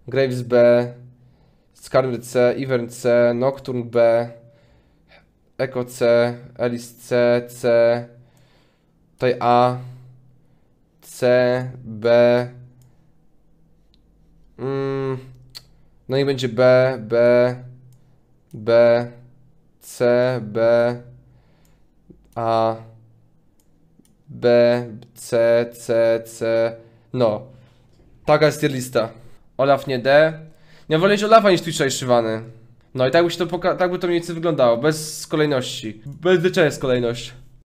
Graves B, Skarner C, Ivern C, Nocturne B, Echo C, Alice C, C, tutaj A, C, B, no i będzie B, B, B, C, B, A, B, C, C, C, no. Taka jest tier lista. Olaf nie D. Nie wolę Olafa niż Twitcha i Szywany. No i tak by to tak by to mniej więcej wyglądało, bez kolejności. Bez jest kolejność.